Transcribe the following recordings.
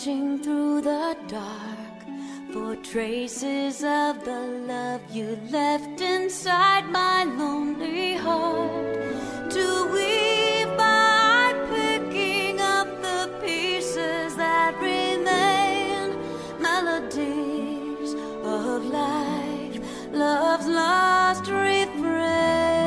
searching through the dark for traces of the love you left inside my lonely heart. To weave by picking up the pieces that remain, melodies of life, love's lost refrain.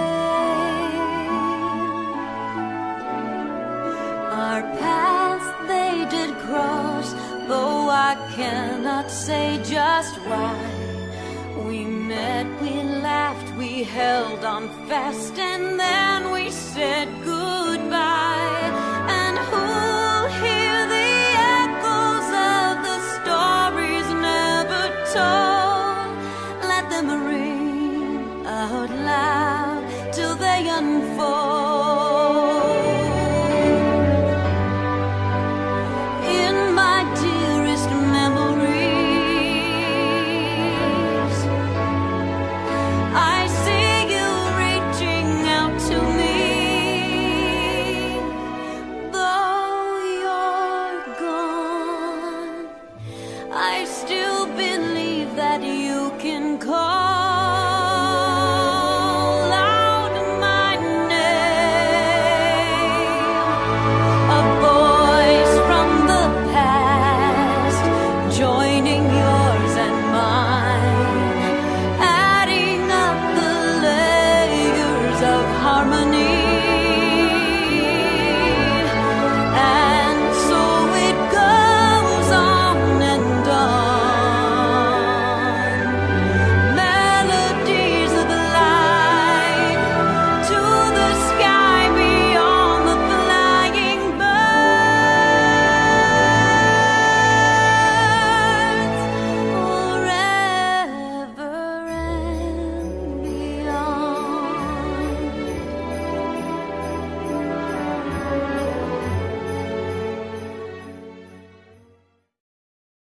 Our paths they did cross, though I cannot say just why. We met, we laughed, we held on fast, and then we said goodbye.